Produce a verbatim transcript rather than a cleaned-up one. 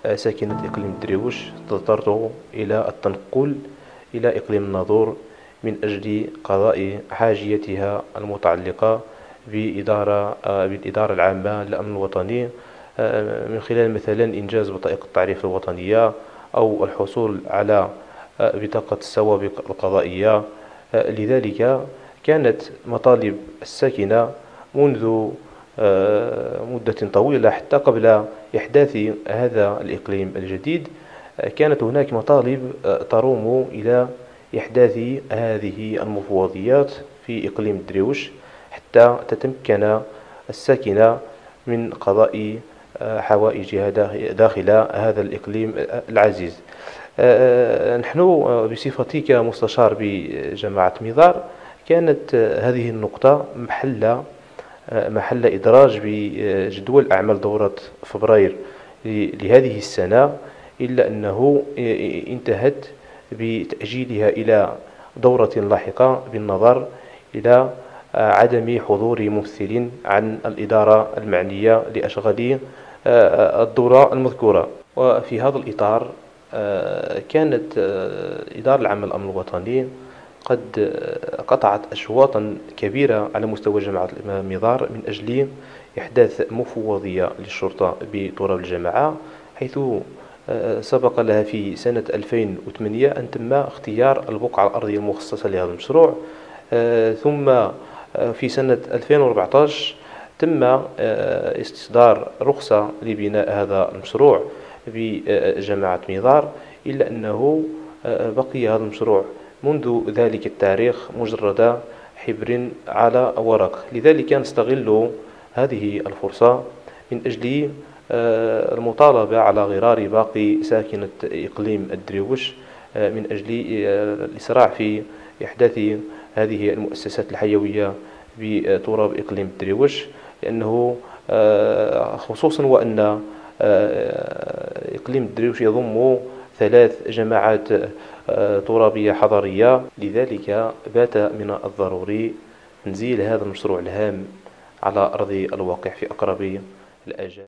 ساكنة إقليم دريوش اضطروا إلى التنقل إلى إقليم الناظور من أجل قضاء حاجيتها المتعلقة بإدارة بالإدارة العامة للأمن الوطني، من خلال مثلا إنجاز بطاقة التعريف الوطنية أو الحصول على بطاقة السوابق القضائية. لذلك كانت مطالب الساكنة منذ مدة طويلة حتى قبل إحداث هذا الإقليم الجديد. كانت هناك مطالب تروم إلى إحداث هذه المفوضيات في إقليم دريوش حتى تتمكن الساكنة من قضاء حوائجها داخل هذا الإقليم العزيز. نحن بصفتي كمستشار بجماعة ميظار كانت هذه النقطة محل محل إدراج بجدول أعمال دورة فبراير لهذه السنة، إلا أنه انتهت بتأجيلها إلى دورة لاحقة بالنظر إلى عدم حضور ممثل عن الإدارة المعنية لأشغال الدورة المذكورة. وفي هذا الإطار كانت إدارة العامة للأمن الوطني قد قطعت أشواطا كبيرة على مستوى جماعة ميظار من أجل إحداث مفوضية للشرطة بتراب الجماعة، حيث سبق لها في سنة ألفين وثمانية أن تم اختيار البقعة الأرضية المخصصة لهذا المشروع، ثم في سنة ألفين وأربعة عشر تم استصدار رخصة لبناء هذا المشروع بجماعة ميظار، إلا أنه بقي هذا المشروع منذ ذلك التاريخ مجرد حبر على ورق. لذلك نستغل هذه الفرصة من أجل المطالبة على غرار باقي ساكنة إقليم الدريوش من أجل الإسراع في إحداث هذه المؤسسات الحيوية بتراب إقليم الدريوش، لأنه خصوصا وأن إقليم الدريوش يضم ثلاث جماعات ترابية حضرية. لذلك بات من الضروري تنزيل هذا المشروع الهام على أرض الواقع في أقرب الآجال.